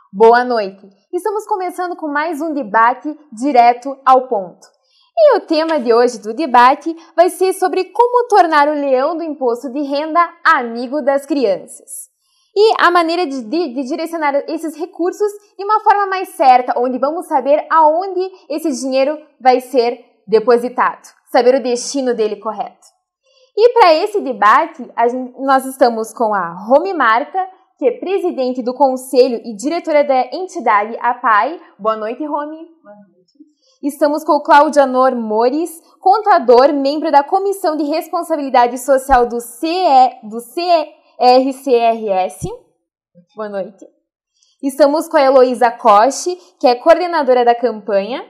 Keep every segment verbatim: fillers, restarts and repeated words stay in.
Boa noite! Estamos começando com mais um debate direto ao ponto. E o tema de hoje do debate vai ser sobre como tornar o leão do imposto de renda amigo das crianças. E a maneira de, de, de direcionar esses recursos de uma forma mais certa, onde vamos saber aonde esse dinheiro vai ser depositado, saber o destino dele correto. E para esse debate, a gente, nós estamos com a Romy Marta, que é presidente do Conselho e diretora da entidade APAI. Boa noite, Romy. Boa noite. Estamos com o Claudianor Mores, contador, membro da Comissão de Responsabilidade Social do, C E, do C R C R S. Boa noite. Estamos com a Heloísa Coche, que é coordenadora da campanha.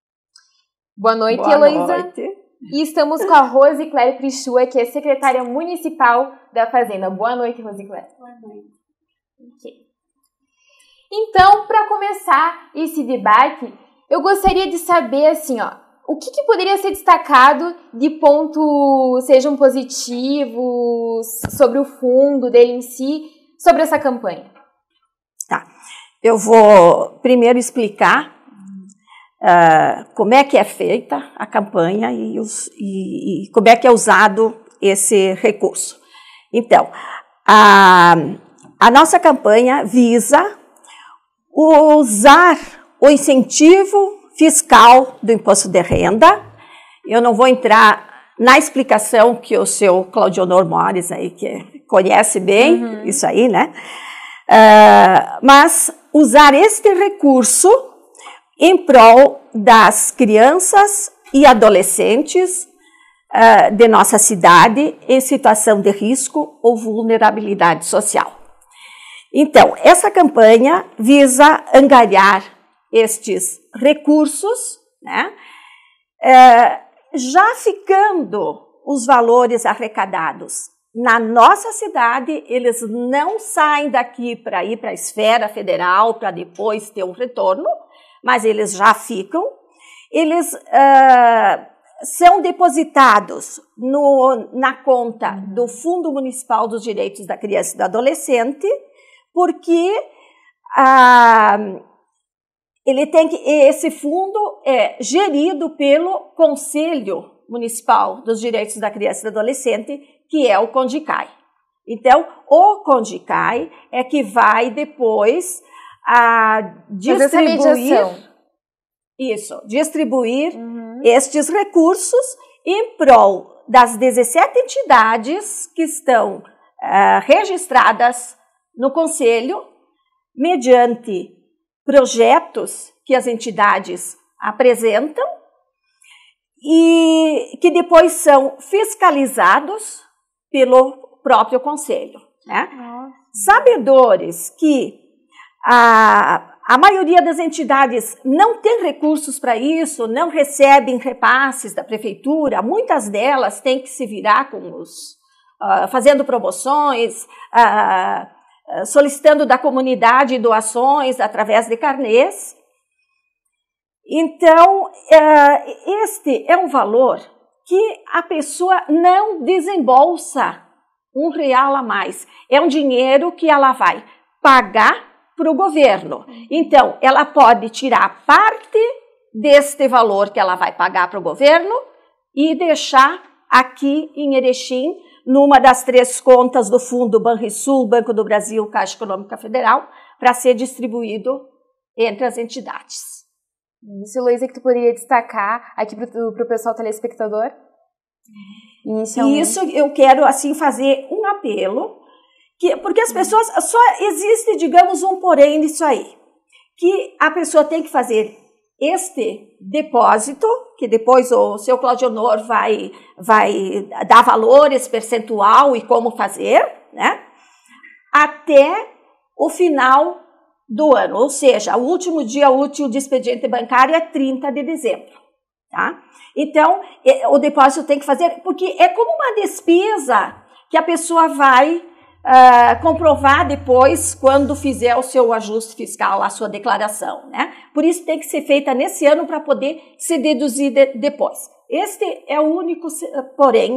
Boa noite, Boa Heloísa. Noite. E estamos com a Rosicléia Prichua, que é secretária municipal da Fazenda. Boa noite, Rosicléia. Boa noite. Okay. Então, para começar esse debate, eu gostaria de saber, assim, ó, o que, que poderia ser destacado de pontos, sejam positivos, sobre o fundo dele em si, sobre essa campanha? Tá. Eu vou primeiro explicar uh, como é que é feita a campanha e, os, e, e como é que é usado esse recurso. Então, a... A nossa campanha visa usar o incentivo fiscal do imposto de renda. Eu não vou entrar na explicação que o seu Claudianor Mores, aí, que conhece bem uhum. isso aí, né? Uh, mas usar este recurso em prol das crianças e adolescentes uh, de nossa cidade em situação de risco ou vulnerabilidade social. Então, essa campanha visa angariar estes recursos, né? É, já ficando os valores arrecadados na nossa cidade, eles não saem daqui para ir para a esfera federal para depois ter um retorno, mas eles já ficam. Eles uh, são depositados no, na conta do Fundo Municipal dos Direitos da Criança e do Adolescente, porque ah, ele tem que, esse fundo é gerido pelo Conselho Municipal dos Direitos da Criança e do Adolescente, que é o CONDICAI. Então, o CONDICAI é que vai depois ah, distribuir, isso, distribuir uhum. estes recursos em prol das dezessete entidades que estão ah, registradas no Conselho, mediante projetos que as entidades apresentam e que depois são fiscalizados pelo próprio Conselho, né? Sabedores que a, a maioria das entidades não tem recursos para isso, não recebem repasses da prefeitura, muitas delas têm que se virar com os, uh, fazendo promoções, uh, solicitando da comunidade doações através de carnês. Então, este é um valor que a pessoa não desembolsa um real a mais. É um dinheiro que ela vai pagar para o governo. Então, ela pode tirar parte deste valor que ela vai pagar para o governo e deixar aqui em Erechim, numa das três contas do Fundo Banrisul, Banco do Brasil, Caixa Econômica Federal, para ser distribuído entre as entidades. Isso, Heloísa, que tu poderia destacar aqui para o pessoal telespectador? Inicialmente. Isso eu quero, assim, fazer um apelo, que, porque as pessoas, só existe, digamos, um porém nisso aí, que a pessoa tem que fazer este depósito, que depois o seu Claudianor vai, vai dar valor, esse percentual e como fazer, né? Até o final do ano, ou seja, o último dia útil de expediente bancário é trinta de dezembro, tá? Então, o depósito tem que fazer, porque é como uma despesa que a pessoa vai Uh, comprovar depois quando fizer o seu ajuste fiscal, a sua declaração, né? Por isso tem que ser feita nesse ano para poder ser deduzida depois. Este é o único, porém,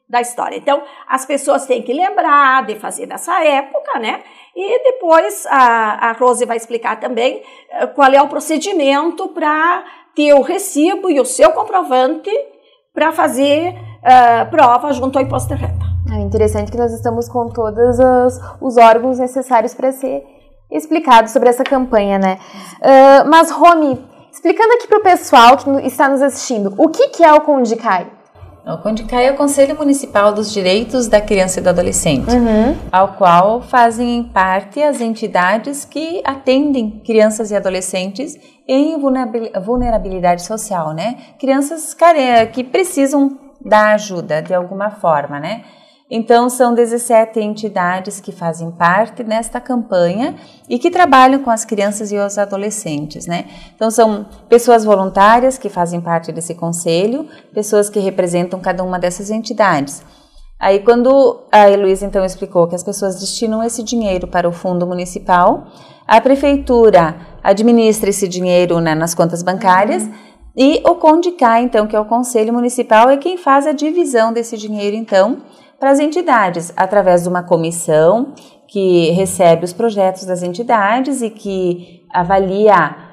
da história. Então, as pessoas têm que lembrar de fazer nessa época, né? E depois a, a Rose vai explicar também uh, qual é o procedimento para ter o recibo e o seu comprovante para fazer uh, prova junto ao imposto de renda. É interessante que nós estamos com todos os, os órgãos necessários para ser explicado sobre essa campanha, né? Uh, mas, Romy, explicando aqui para o pessoal que está nos assistindo, o que, que é o CONDICAI? O CONDICAI é o Conselho Municipal dos Direitos da Criança e do Adolescente, uhum. ao qual fazem parte as entidades que atendem crianças e adolescentes em vulnerabilidade social, né? Crianças que precisam da ajuda de alguma forma, né? Então, são dezessete entidades que fazem parte nesta campanha e que trabalham com as crianças e os adolescentes, né? Então, são pessoas voluntárias que fazem parte desse conselho, pessoas que representam cada uma dessas entidades. Aí, quando a Heloísa, então, explicou que as pessoas destinam esse dinheiro para o fundo municipal, a prefeitura administra esse dinheiro, né, nas contas bancárias, uhum. e o CONDICAI, então, que é o Conselho Municipal, é quem faz a divisão desse dinheiro, então, para as entidades, através de uma comissão que recebe os projetos das entidades e que avalia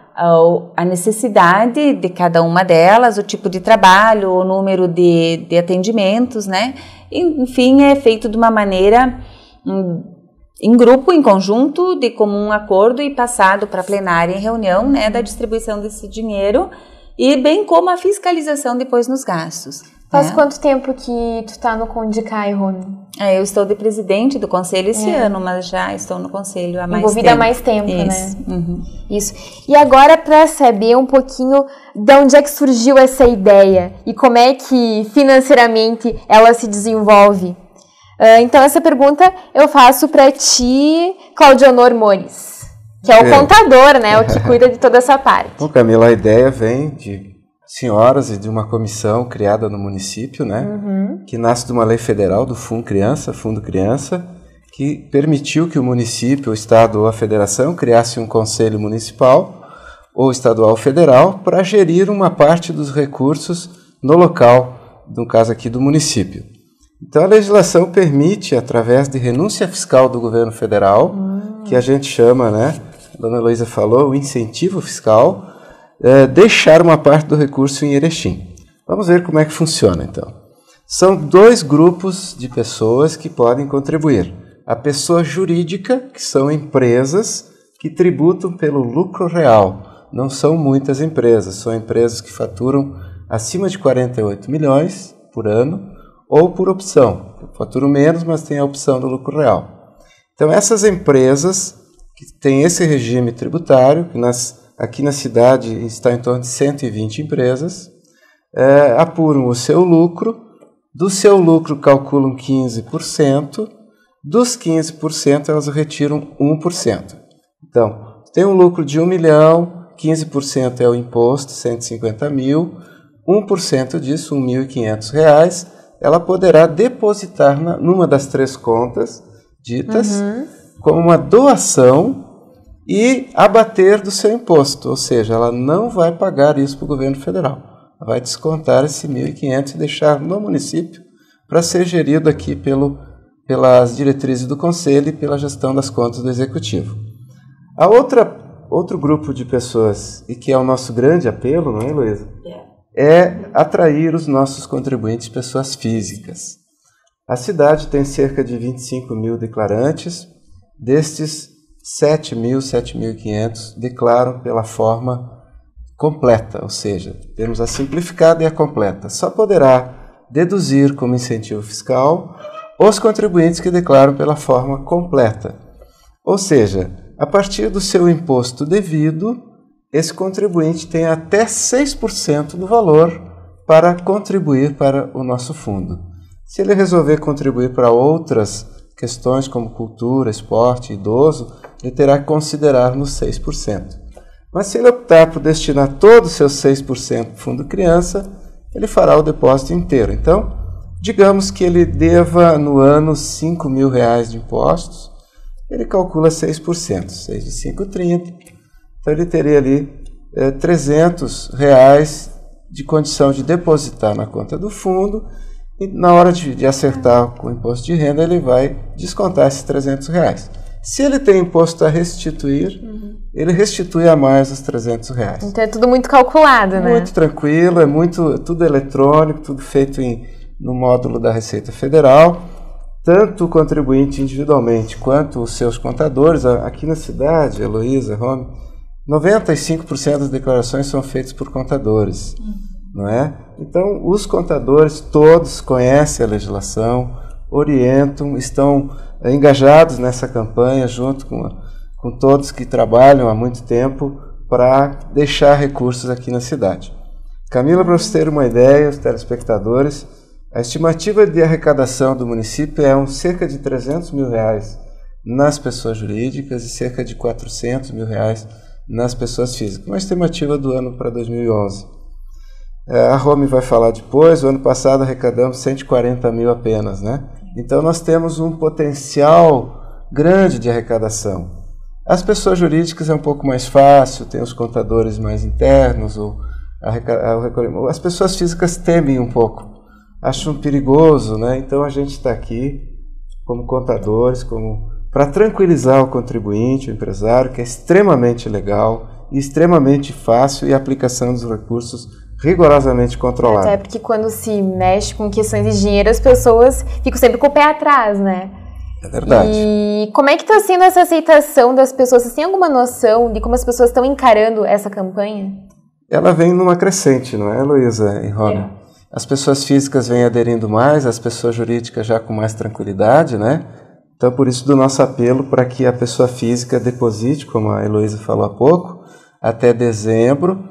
a, a necessidade de cada uma delas, o tipo de trabalho, o número de, de atendimentos, né? Enfim, é feito de uma maneira um, em grupo, em conjunto, de comum acordo e passado para a plenária em reunião, né, da distribuição desse dinheiro e bem como a fiscalização depois nos gastos. Faz é. quanto tempo que tu tá no CONDICAI, Rony? É, eu estou de presidente do conselho esse é. ano, mas já estou no conselho há mais Envolvida tempo. há mais tempo, Isso. né? Uhum. Isso. E agora, para saber um pouquinho de onde é que surgiu essa ideia e como é que financeiramente ela se desenvolve. Uh, então, essa pergunta eu faço para ti, Claudionor Mores, que é o é. contador, né? O que cuida de toda essa parte. Bom, Camila, a ideia vem de senhoras e de uma comissão criada no município, né, uhum. que nasce de uma lei federal do Fundo Criança, Fundo Criança, que permitiu que o município, o estado ou a federação criasse um conselho municipal ou estadual ou federal para gerir uma parte dos recursos no local, no caso aqui do município. Então a legislação permite, através de renúncia fiscal do governo federal, uhum. que a gente chama, né, a dona Heloísa falou, o incentivo fiscal, É, deixar uma parte do recurso em Erechim. Vamos ver como é que funciona, então. São dois grupos de pessoas que podem contribuir. A pessoa jurídica, que são empresas que tributam pelo lucro real. Não são muitas empresas, são empresas que faturam acima de quarenta e oito milhões por ano ou por opção. Faturam menos, mas tem a opção do lucro real. Então, essas empresas que têm esse regime tributário, que nas aqui na cidade está em torno de cento e vinte empresas, é, apuram o seu lucro, do seu lucro calculam quinze por cento, dos quinze por cento elas retiram um por cento. Então, tem um lucro de um milhão, quinze por cento é o imposto, cento e cinquenta mil, um por cento disso, mil e quinhentos reais, ela poderá depositar na, numa das três contas ditas uhum. como uma doação e abater do seu imposto, ou seja, ela não vai pagar isso para o governo federal. Ela vai descontar esse mil e quinhentos e deixar no município para ser gerido aqui pelo, pelas diretrizes do Conselho e pela gestão das contas do Executivo. A outra, outro grupo de pessoas, e que é o nosso grande apelo, não é, Heloísa? É atrair os nossos contribuintes, pessoas físicas. A cidade tem cerca de vinte e cinco mil declarantes, destes sete mil, sete mil e quinhentos declaram pela forma completa, ou seja, temos a simplificada e a completa. Só poderá deduzir como incentivo fiscal os contribuintes que declaram pela forma completa. Ou seja, a partir do seu imposto devido, esse contribuinte tem até seis por cento do valor para contribuir para o nosso fundo. Se ele resolver contribuir para outras questões como cultura, esporte, idoso, ele terá que considerar nos seis por cento. Mas se ele optar por destinar todo o seu seis por cento para o Fundo Criança, ele fará o depósito inteiro. Então, digamos que ele deva no ano cinco mil reais de impostos, ele calcula seis por cento, seis de cinco, trinta. Então ele teria ali é, trezentos reais de condição de depositar na conta do fundo e na hora de, de acertar com o imposto de renda, ele vai descontar esses trezentos reais. Se ele tem imposto a restituir, uhum. ele restitui a mais os trezentos reais. Então é tudo muito calculado, né? Muito tranquilo, é muito, tudo eletrônico, tudo feito em, no módulo da Receita Federal. Tanto o contribuinte individualmente quanto os seus contadores, aqui na cidade, Heloísa, Rome, noventa e cinco por cento das declarações são feitas por contadores, uhum. não é? Então, os contadores todos conhecem a legislação, orientam, estão engajados nessa campanha junto com, com todos que trabalham há muito tempo para deixar recursos aqui na cidade. Camila, para você ter uma ideia, os telespectadores, a estimativa de arrecadação do município é um cerca de trezentos mil reais nas pessoas jurídicas e cerca de quatrocentos mil reais nas pessoas físicas. Uma estimativa do ano para dois mil e onze. A Rome vai falar depois, o ano passado arrecadamos cento e quarenta mil apenas, né? Então nós temos um potencial grande de arrecadação. As pessoas jurídicas é um pouco mais fácil, tem os contadores mais internos, ou a, as pessoas físicas temem um pouco, acham perigoso, né? Então a gente está aqui como contadores, como para tranquilizar o contribuinte, o empresário, que é extremamente legal e extremamente fácil, e a aplicação dos recursos rigorosamente controlada. Até porque quando se mexe com questões de dinheiro, as pessoas ficam sempre com o pé atrás, né? É verdade. E como é que está sendo essa aceitação das pessoas? Você tem alguma noção de como as pessoas estão encarando essa campanha? Ela vem numa crescente, não é, Heloísa e Rony? É. As pessoas físicas vêm aderindo mais, as pessoas jurídicas já com mais tranquilidade, né? Então, por isso do nosso apelo para que a pessoa física deposite, como a Heloísa falou há pouco, até dezembro,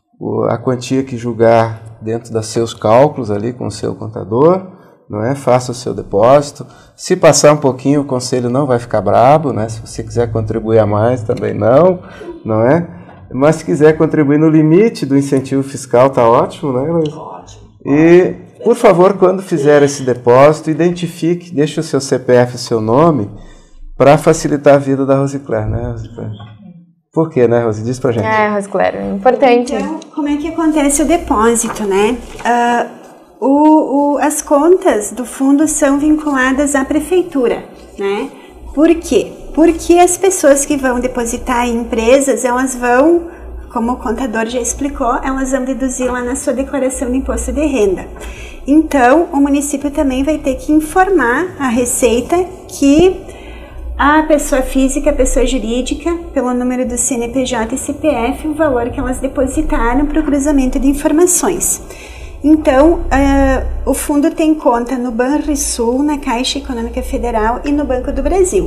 a quantia que julgar dentro dos seus cálculos ali com o seu contador, não é? Faça o seu depósito. Se passar um pouquinho, o conselho não vai ficar brabo, né? Se você quiser contribuir a mais, também não, não é? Mas se quiser contribuir no limite do incentivo fiscal, tá ótimo, né, Heloísa? Ótimo. E, por favor, quando fizer esse depósito, identifique, deixe o seu C P F, o seu nome, para facilitar a vida da Rosicler, né, Rosicler? Por quê, né, Rosi? Diz pra gente. É, Rosicler, é importante. Então, como é que acontece o depósito, né? Uh, o, o, as contas do fundo são vinculadas à prefeitura, né? Por quê? Porque as pessoas que vão depositar em empresas, elas vão, como o contador já explicou, elas vão deduzir lá na sua declaração de imposto de renda. Então, o município também vai ter que informar a Receita que a pessoa física, a pessoa jurídica, pelo número do C N P J e C P F, o valor que elas depositaram para o cruzamento de informações. Então, uh, o fundo tem conta no Banrisul, na Caixa Econômica Federal e no Banco do Brasil.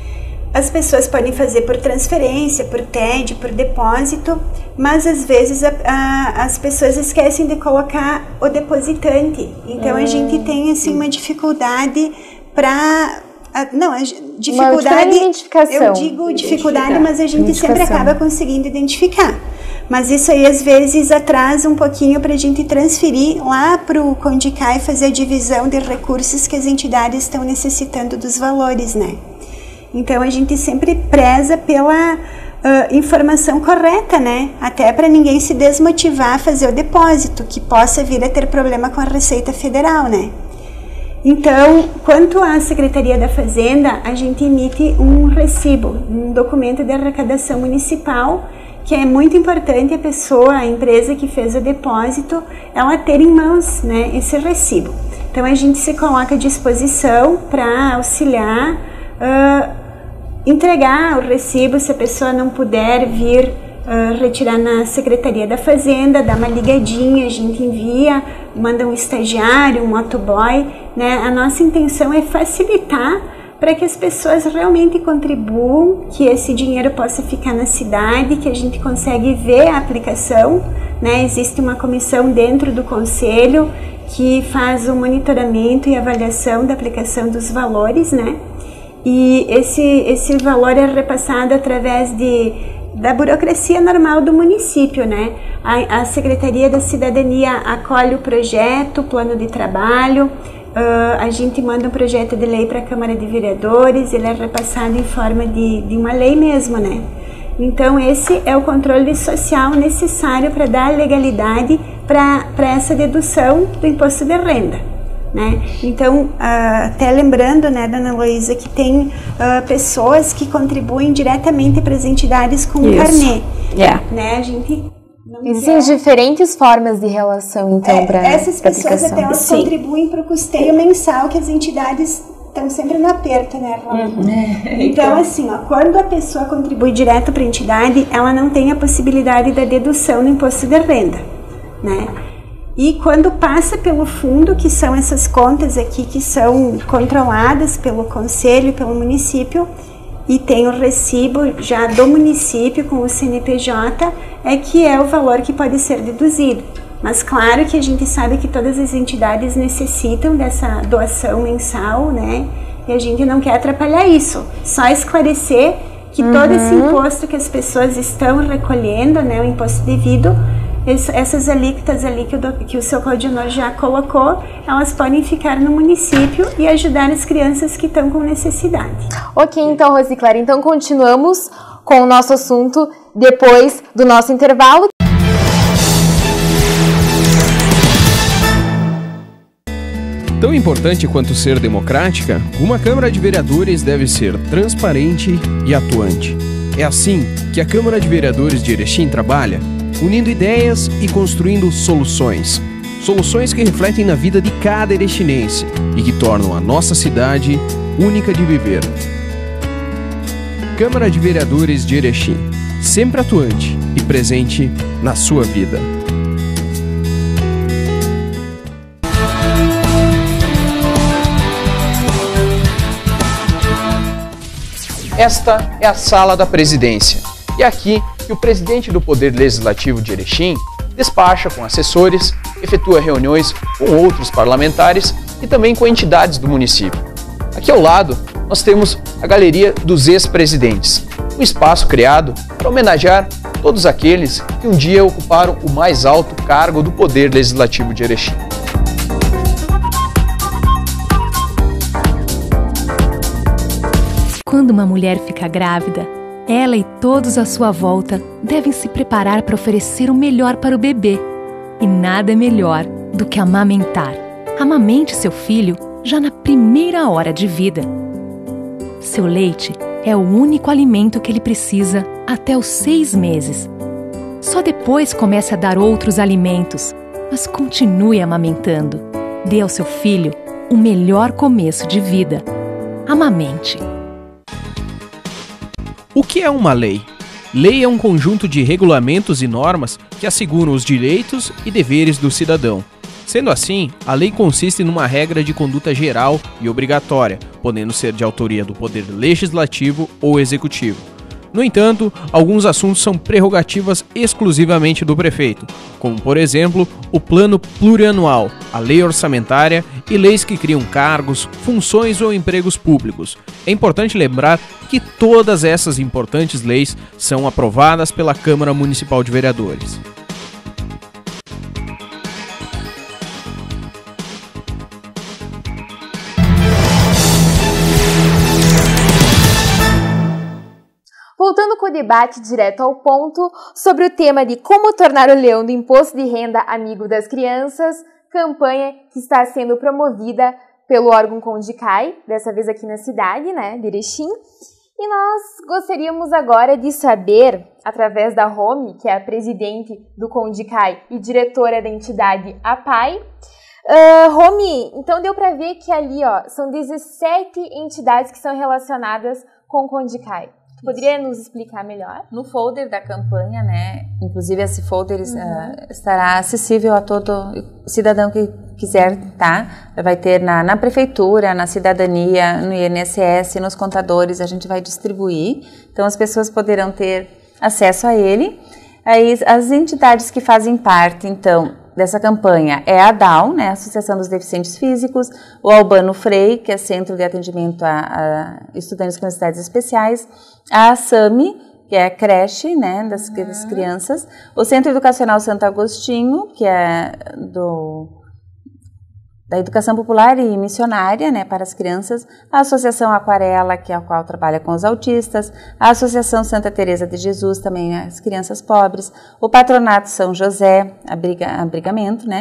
As pessoas podem fazer por transferência, por T E D, por depósito, mas às vezes a, a, as pessoas esquecem de colocar o depositante. Então, hum. a gente tem assim, uma dificuldade para... Não, a dificuldade, eu digo dificuldade, mas a gente sempre acaba conseguindo identificar. Mas isso aí às vezes atrasa um pouquinho para a gente transferir lá para o Condicai e fazer a divisão de recursos que as entidades estão necessitando dos valores, né? Então a gente sempre preza pela uh, informação correta, né? Até para ninguém se desmotivar a fazer o depósito, que possa vir a ter problema com a Receita Federal, né? Então, quanto à Secretaria da Fazenda, a gente emite um recibo, um documento de arrecadação municipal, que é muito importante a pessoa, a empresa que fez o depósito, ela ter em mãos, né, esse recibo. Então, a gente se coloca à disposição para auxiliar, uh, entregar o recibo, se a pessoa não puder vir Uh, retirar na Secretaria da Fazenda, dá uma ligadinha, a gente envia, manda um estagiário, um motoboy, né? A nossa intenção é facilitar para que as pessoas realmente contribuam, que esse dinheiro possa ficar na cidade, que a gente consegue ver a aplicação, né? Existe uma comissão dentro do Conselho que faz o monitoramento e avaliação da aplicação dos valores, né? E esse, esse valor é repassado através de da burocracia normal do município, né? A, a Secretaria da Cidadania acolhe o projeto, o plano de trabalho, uh, a gente manda um projeto de lei para a Câmara de Vereadores, ele é repassado em forma de, de uma lei mesmo, né? Então esse é o controle social necessário para dar legalidade para essa dedução do imposto de renda. né? Então, uh, até lembrando, né, dona Heloísa, que tem uh, pessoas que contribuem diretamente para as entidades com o carnê. Yeah. Né? A gente não Existem quer... diferentes formas de relação, então, é, para essas pessoas até elas Sim. contribuem para o custeio mensal que as entidades estão sempre no aperto, né, Uhum. Então, assim, ó, quando a pessoa contribui direto para a entidade, ela não tem a possibilidade da dedução no imposto de renda, né? E quando passa pelo fundo, que são essas contas aqui que são controladas pelo conselho e pelo município, e tem o recibo já do município com o C N P J, é que é o valor que pode ser deduzido. Mas claro que a gente sabe que todas as entidades necessitam dessa doação mensal, né? E a gente não quer atrapalhar isso. Só esclarecer que uhum. todo esse imposto que as pessoas estão recolhendo, né, o imposto devido, essas alíquotas ali que o, que o seu Claudionor já colocou, elas podem ficar no município e ajudar as crianças que estão com necessidade. Ok, então, Rosiclara, então continuamos com o nosso assunto depois do nosso intervalo. Tão importante quanto ser democrática, uma Câmara de Vereadores deve ser transparente e atuante. É assim que a Câmara de Vereadores de Erechim trabalha, unindo ideias e construindo soluções. Soluções que refletem na vida de cada erechinense e que tornam a nossa cidade única de viver. Câmara de Vereadores de Erechim, sempre atuante e presente na sua vida. Esta é a sala da presidência e é aqui que o presidente do Poder Legislativo de Erechim despacha com assessores, efetua reuniões com outros parlamentares e também com entidades do município. Aqui ao lado nós temos a Galeria dos Ex-Presidentes, um espaço criado para homenagear todos aqueles que um dia ocuparam o mais alto cargo do Poder Legislativo de Erechim. Quando uma mulher fica grávida, ela e todos à sua volta devem se preparar para oferecer o melhor para o bebê. E nada é melhor do que amamentar. Amamente seu filho já na primeira hora de vida. Seu leite é o único alimento que ele precisa até os seis meses. Só depois comece a dar outros alimentos, mas continue amamentando. Dê ao seu filho o melhor começo de vida. Amamente. O que é uma lei? Lei é um conjunto de regulamentos e normas que asseguram os direitos e deveres do cidadão. Sendo assim, a lei consiste numa regra de conduta geral e obrigatória, podendo ser de autoria do Poder Legislativo ou Executivo. No entanto, alguns assuntos são prerrogativas exclusivamente do prefeito, como, por exemplo, o Plano Plurianual, a Lei Orçamentária e leis que criam cargos, funções ou empregos públicos. É importante lembrar que todas essas importantes leis são aprovadas pela Câmara Municipal de Vereadores. Voltando com o debate direto ao ponto sobre o tema de como tornar o leão do imposto de renda amigo das crianças, campanha que está sendo promovida pelo órgão Condicai, dessa vez aqui na cidade, né, de Erechim. E nós gostaríamos agora de saber, através da Romy, que é a presidente do Condicai e diretora da entidade APAI, uh, Romy, então deu para ver que ali ó, são dezessete entidades que são relacionadas com o Condicai. Poderia nos explicar melhor? No folder da campanha, né? Inclusive esse folder uhum. uh, estará acessível a todo cidadão que quiser, tá? Vai ter na, na prefeitura, na cidadania, no I N S S, nos contadores, a gente vai distribuir. Então as pessoas poderão ter acesso a ele. Aí as entidades que fazem parte, então, dessa campanha é a D A U, né, Associação dos Deficientes Físicos, o Albano Frei, que é Centro de Atendimento a, a Estudantes com Necessidades Especiais, a SAMI, que é a creche, né, das, uhum. das crianças, o Centro Educacional Santo Agostinho, que é do... da Educação Popular e Missionária, né, para as crianças, a Associação Aquarela, que é a qual trabalha com os autistas, a Associação Santa Teresa de Jesus, também as crianças pobres, o Patronato São José, abriga, abrigamento, né,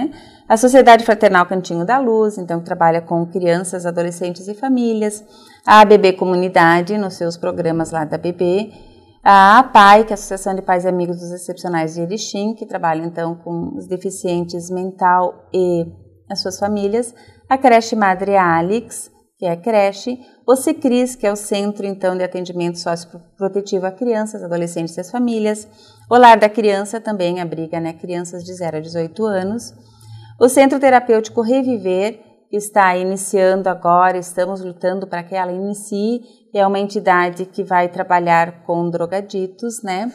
A Sociedade Fraternal Cantinho da Luz, então, que trabalha com crianças, adolescentes e famílias. A B B Comunidade, nos seus programas lá da B B. A APAI, que é a Associação de Pais e Amigos dos Excepcionais de Erechim, que trabalha, então, com os deficientes mental e as suas famílias. A Creche Madre Alex, que é a creche. O CECRIS, que é o Centro, então, de Atendimento Socioprotetivo a Crianças, Adolescentes e as Famílias. O Lar da Criança também abriga, né, crianças de zero a dezoito anos. O Centro Terapêutico Reviver está iniciando agora, estamos lutando para que ela inicie, é uma entidade que vai trabalhar com drogaditos, né,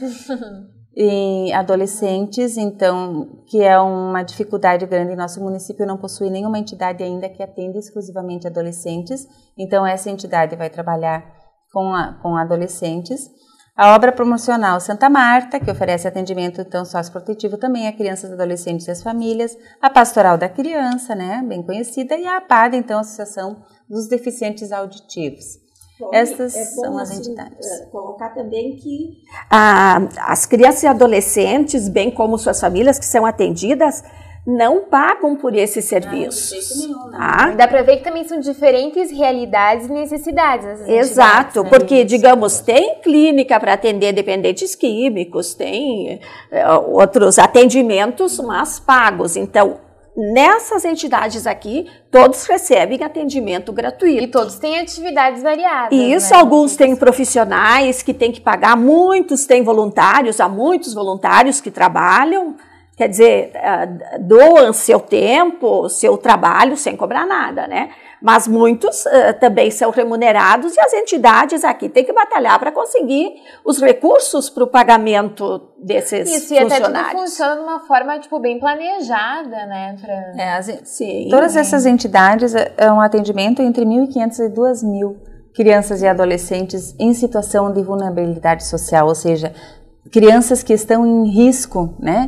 e adolescentes, então, que é uma dificuldade grande. Nosso município não possui nenhuma entidade ainda que atenda exclusivamente adolescentes, então essa entidade vai trabalhar com, a, com adolescentes. A obra promocional Santa Marta, que oferece atendimento então socioprotetivo também a crianças, adolescentes e as famílias. A Pastoral da Criança, né, bem conhecida, e a APADA, então, Associação dos Deficientes Auditivos. Bom, Estas é são as assim, entidades. Colocar também que ah, as crianças e adolescentes, bem como suas famílias que são atendidas, não pagam por esses serviços. Não, de jeito nenhum, não. Ah? Dá para ver que também são diferentes realidades e necessidades. Exato, né? porque, digamos, tem clínica para atender dependentes químicos, tem é, outros atendimentos, mas pagos. Então, nessas entidades aqui, todos recebem atendimento gratuito. E todos têm atividades variadas. Isso, né? Alguns têm profissionais que têm que pagar, muitos têm voluntários, há muitos voluntários que trabalham. Quer dizer, uh, doam seu tempo, seu trabalho sem cobrar nada, né? Mas muitos uh, também são remunerados e as entidades aqui têm que batalhar para conseguir os recursos para o pagamento desses Isso, funcionários. Isso, e até tudo funciona de uma forma, tipo, bem planejada, né? Pra... É, as, Sim. Todas essas entidades é um atendimento entre mil e quinhentos e duas mil crianças e adolescentes em situação de vulnerabilidade social, ou seja, crianças que estão em risco, né,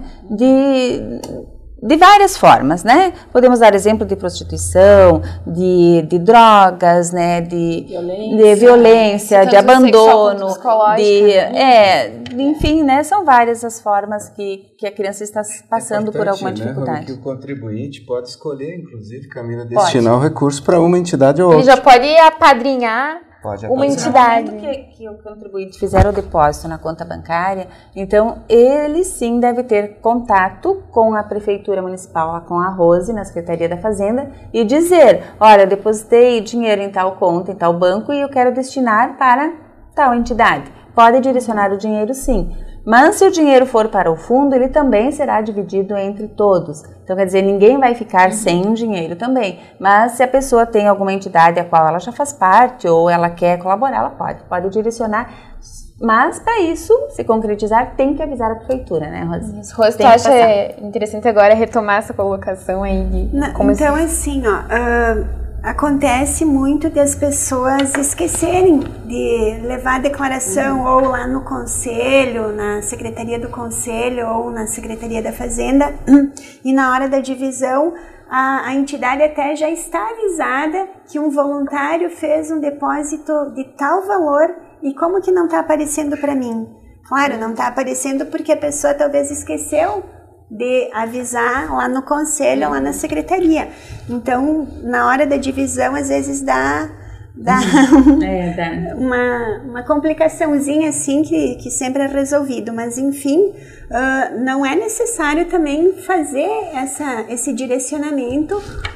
de, de várias formas, né? Podemos dar exemplo de prostituição, de, de drogas, né, de violência, de, violência, de abandono, de, né? é, enfim, né, são várias as formas que, que a criança está passando por alguma dificuldade. Né, que o contribuinte pode escolher, inclusive, Camila, destinar o recurso para uma entidade ou outra. Ele já pode apadrinhar Pode uma entidade. No momento que, que o contribuinte fizer o depósito na conta bancária, então ele sim deve ter contato com a Prefeitura Municipal, com a Rose, na Secretaria da Fazenda, e dizer, olha, eu depositei dinheiro em tal conta, em tal banco, e eu quero destinar para tal entidade. Pode direcionar o dinheiro sim, mas se o dinheiro for para o fundo, ele também será dividido entre todos. Então, quer dizer, ninguém vai ficar sem um dinheiro também. Mas se a pessoa tem alguma entidade a qual ela já faz parte ou ela quer colaborar, ela pode, pode direcionar. Mas, para isso, se concretizar, tem que avisar a prefeitura, né, Rosi? Isso, Rosi, tu acha interessante agora retomar essa colocação aí? De Não, como então, se... assim, ó... Uh... Acontece muito das pessoas esquecerem de levar a declaração uhum. ou lá no conselho, na secretaria do conselho ou na secretaria da fazenda, e na hora da divisão a, a entidade até já está avisada que um voluntário fez um depósito de tal valor e como que não está aparecendo para mim? Claro, não está aparecendo porque a pessoa talvez esqueceu de avisar lá no conselho, lá na secretaria. Então, na hora da divisão, às vezes dá, dá, é, dá. Uma, uma complicaçãozinha assim que, que sempre é resolvido. Mas, enfim, uh, não é necessário também fazer essa, esse direcionamento,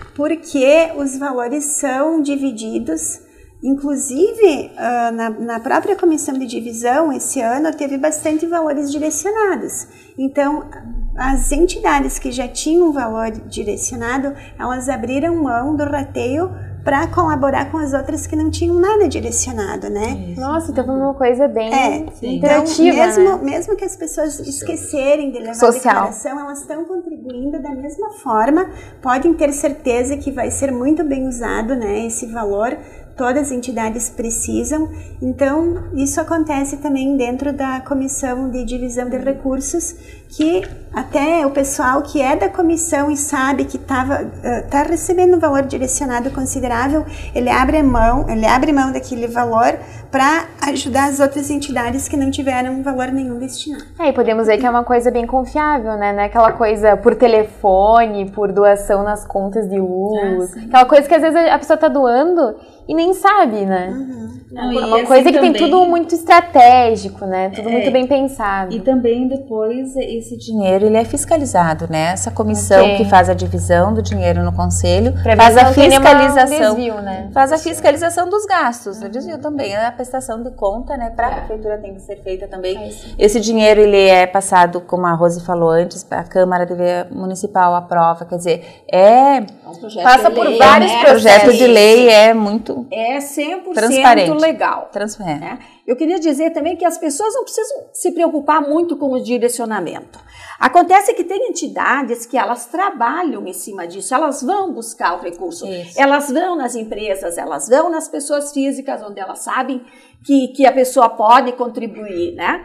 porque os valores são divididos. Inclusive, uh, na, na própria comissão de divisão, esse ano, teve bastante valores direcionados. Então, as entidades que já tinham um valor direcionado, elas abriram mão do rateio para colaborar com as outras que não tinham nada direcionado, né? Nossa, então foi uma coisa bem é, interativa, então, mesmo, né? mesmo que as pessoas esquecerem de levar Social. a declaração, elas estão contribuindo da mesma forma, podem ter certeza que vai ser muito bem usado, né, esse valor todas as entidades precisam. Então, isso acontece também dentro da comissão de divisão de recursos, que até o pessoal que é da comissão e sabe que estava uh, tá recebendo um valor direcionado considerável, ele abre mão, ele abre mão daquele valor para ajudar as outras entidades que não tiveram valor nenhum destinado. É, e podemos ver que é uma coisa bem confiável, né? Não é aquela coisa por telefone, por doação nas contas de luz, ah, aquela coisa que às vezes a pessoa está doando e nem sabe, né? Uhum. Não, é uma coisa assim que também tem tudo muito estratégico, né? Tudo é, muito bem pensado. E também depois esse dinheiro ele é fiscalizado, né? Essa comissão okay. que faz a divisão do dinheiro no conselho pra faz a fiscalização, desvio, né? Faz a fiscalização dos gastos, uhum. o desvio também, a prestação de conta, né? Para a prefeitura tem que ser feita também. É esse dinheiro ele é passado, como a Rose falou antes, para a Câmara Municipal aprova, quer dizer, é um passa por lei, vários né? projetos de lei, é muito é cem por cento transparente. Legal. Transparente. Né? Eu queria dizer também que as pessoas não precisam se preocupar muito com o direcionamento. Acontece que tem entidades que elas trabalham em cima disso, elas vão buscar o recurso, Isso. elas vão nas empresas, elas vão nas pessoas físicas, onde elas sabem que, que a pessoa pode contribuir, né?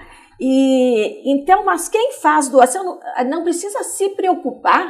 E, então, mas quem faz doação não, não precisa se preocupar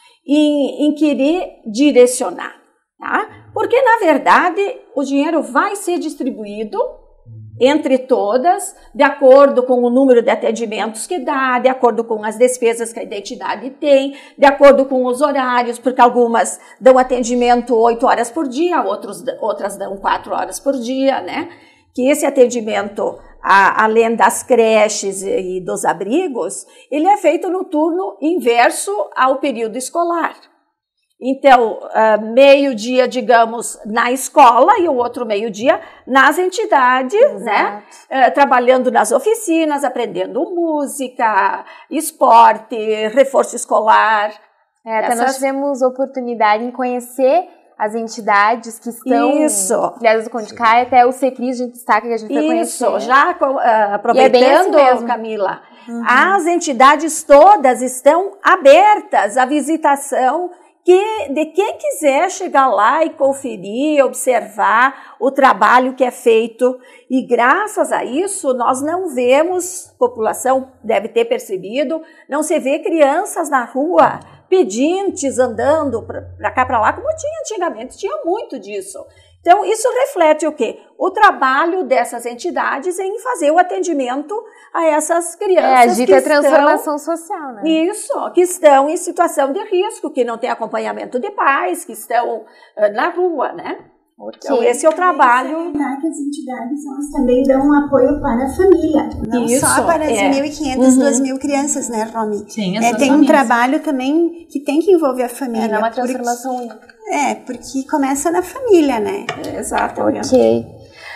em, em querer direcionar, tá? Porque, na verdade, o dinheiro vai ser distribuído entre todas, de acordo com o número de atendimentos que dá, de acordo com as despesas que a identidade tem, de acordo com os horários, porque algumas dão atendimento oito horas por dia, outros, outras dão quatro horas por dia, né? Que esse atendimento, a, além das creches e dos abrigos, ele é feito no turno inverso ao período escolar. Então, uh, meio-dia, digamos, na escola e o outro meio-dia nas entidades, Exato. né? Uh, trabalhando nas oficinas, aprendendo música, esporte, reforço escolar. É, até Essas... nós tivemos oportunidade em conhecer as entidades que estão filiadas do Condicai, até o CECRIS, a gente destaca que a gente vai conhecer. Isso, já uh, aproveitando, é assim Camila, uhum. as entidades todas estão abertas à visitação que, de quem quiser chegar lá e conferir, observar o trabalho que é feito. E graças a isso, nós não vemos, a população deve ter percebido, não se vê crianças na rua, pedintes andando para cá, para lá, como tinha antigamente, tinha muito disso. Então, isso reflete o quê? O trabalho dessas entidades em fazer o atendimento a essas crianças. É, a dita transformação social, né? Isso, que estão em situação de risco, que não têm acompanhamento de pais, que estão uh, na rua, né? Okay. Então, esse é o trabalho. Que as entidades elas também dão um apoio para a família, não Isso, só para as é. mil e quinhentas, uhum. duas mil crianças, né, Romy? Sim, é, tem um trabalho também que tem que envolver a família. É, não é uma transformação única. É, porque começa na família, né? É, exatamente. Ok.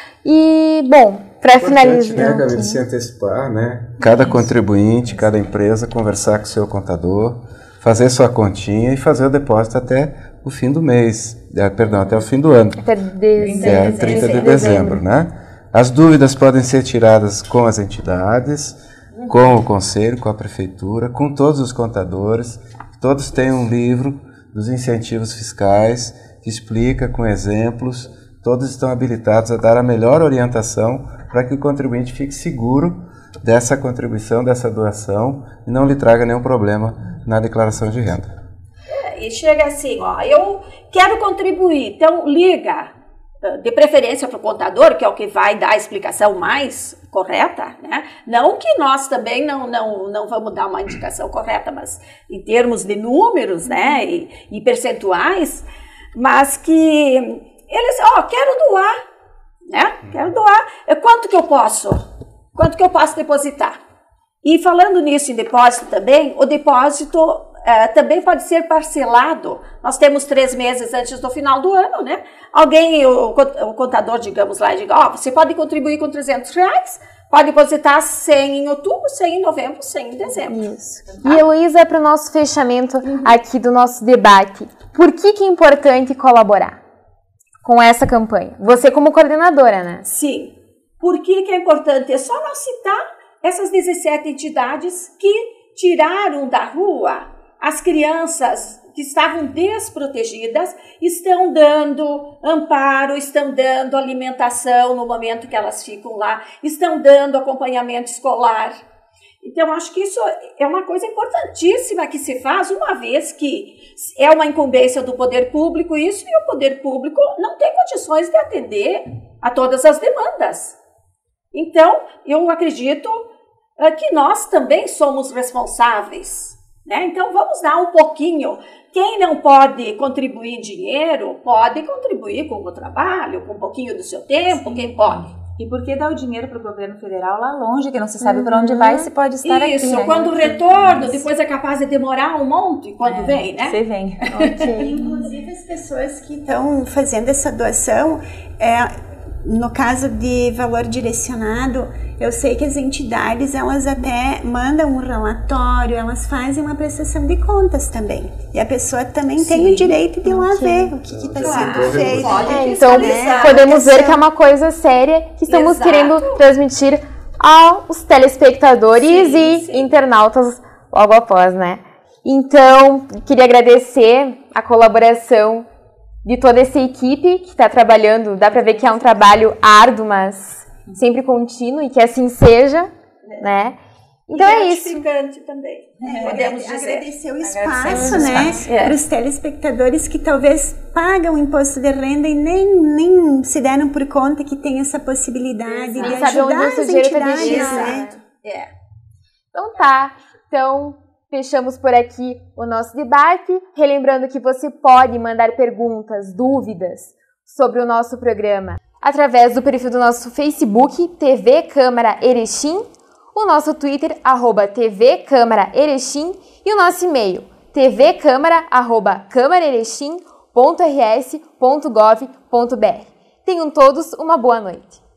E, bom, para finalizar... Né, Gabi, se antecipar, né? Cada Isso. contribuinte, cada empresa conversar com o seu contador, fazer sua continha e fazer o depósito até o fim do mês, é, perdão, até o fim do ano. Até de... que é trinta de dezembro, né? As dúvidas podem ser tiradas com as entidades, com o conselho, com a prefeitura, com todos os contadores. Todos têm um livro dos incentivos fiscais que explica com exemplos. Todos estão habilitados a dar a melhor orientação para que o contribuinte fique seguro dessa contribuição, dessa doação e não lhe traga nenhum problema na declaração de renda. E chega assim, ó, eu quero contribuir, então liga, de preferência para o contador, que é o que vai dar a explicação mais correta, né? Não que nós também não, não, não vamos dar uma indicação correta, mas em termos de números, né, e, e percentuais, mas que eles, ó, quero doar, né? Quero doar, quanto que eu posso? Quanto que eu posso depositar? E falando nisso em depósito também, o depósito Uh, também pode ser parcelado. Nós temos três meses antes do final do ano, né? Alguém, o, o contador, digamos lá, diga, ó, você pode contribuir com trezentos reais, pode depositar cem em outubro, cem em novembro, cem em dezembro. Isso. Tá? E, Heloísa, para o nosso fechamento uhum. aqui do nosso debate, por que que é importante colaborar com essa campanha? Você como coordenadora, né? Sim. Por que que é importante? É só nós citar essas dezessete entidades que tiraram da rua as crianças que estavam desprotegidas, estão dando amparo, estão dando alimentação no momento que elas ficam lá, estão dando acompanhamento escolar. Então, acho que isso é uma coisa importantíssima que se faz, uma vez que é uma incumbência do poder público isso, e o poder público não tem condições de atender a todas as demandas. Então, eu acredito é, que nós também somos responsáveis, né? Então, vamos dar um pouquinho. Quem não pode contribuir em dinheiro, pode contribuir com o trabalho, com um pouquinho do seu tempo, quem pode. E por que dar o dinheiro para o governo federal lá longe, que não se sabe uhum. para onde vai, se pode estar Isso, aqui, né? Quando o retorno, depois é capaz de demorar um monte, quando é, vem, né? Você vem. Okay. Inclusive, as pessoas que estão fazendo essa doação, é, no caso de valor direcionado, eu sei que as entidades, elas até mandam um relatório, elas fazem uma prestação de contas também. E a pessoa também Sim. tem o direito de ir lá okay. ver o que está claro. sendo feito. É, então, podemos ver que é uma coisa séria que estamos Exato. querendo transmitir aos telespectadores sim, e sim. internautas logo após, né? Então, queria agradecer a colaboração de toda essa equipe que está trabalhando. Dá para ver que é um trabalho árduo, mas sempre contínuo, e que assim seja, é. né? Então e é isso. gratificante também. É, podemos dizer. Agradecer o espaço, né? É. Para os telespectadores que talvez pagam o imposto de renda e nem, nem se deram por conta que tem essa possibilidade Exato. de ajudar sabe onde as entidades, né? É. Então tá. Então fechamos por aqui o nosso debate, relembrando que você pode mandar perguntas, dúvidas sobre o nosso programa através do perfil do nosso Facebook, T V Câmara Erechim, o nosso Twitter, arroba T V Câmara Erechim, e o nosso e-mail, tvcâmara, arroba câmaraerechim ponto r s ponto gov ponto b r. Tenham todos uma boa noite.